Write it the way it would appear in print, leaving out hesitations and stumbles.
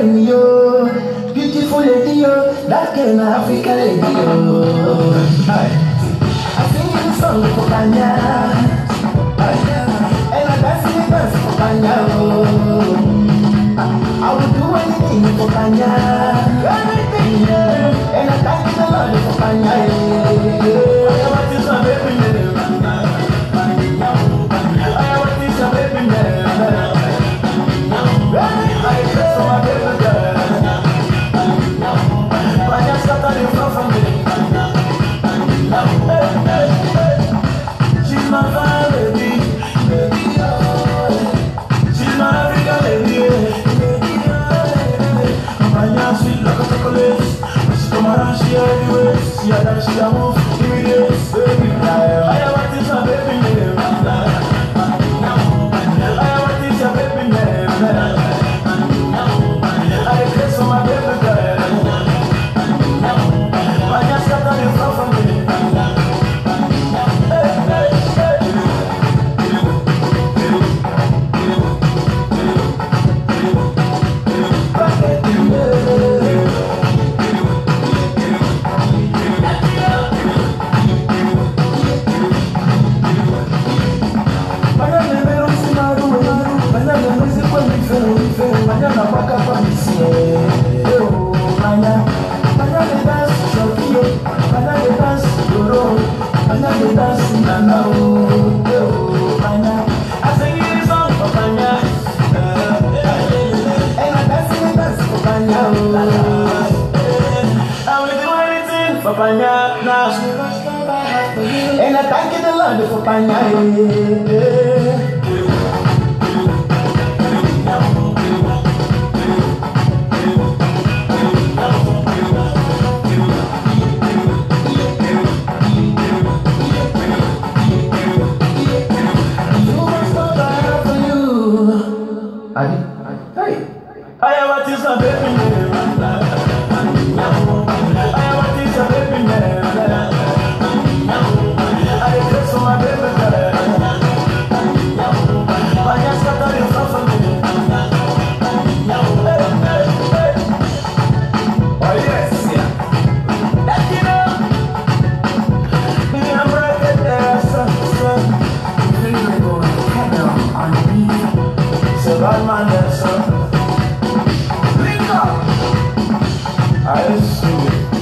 brain, yo. Beautiful lady, yo. That girl, my African lady, yo. I sing this song for Panya. And I dance for Panya, oh. I would do anything for Panya. Anything, yeah. And I thank the Lord for Panya, yeah. I want this one, baby, I want this one, baby, I dress for my baby girl. Panya started in front from me. She's my fine lady, lady, oh. She's my African lady, lady, oh. Panya sweet like a chocolate. She come around, she everywhere. She a dance, she a move, give me this, baby. I want this one, baby, I want this one, baby, I dress for my baby girl. I just got on in front from me. And I thank the Lord for Panya. Hey, I have what is a baby name. I have what is a baby name. I dress for my baby girl. I just got on in front of me. Oh yes, yeah. That you know. Me I'm right there, son. On the beat. So bad man there, son. Link up. I see it.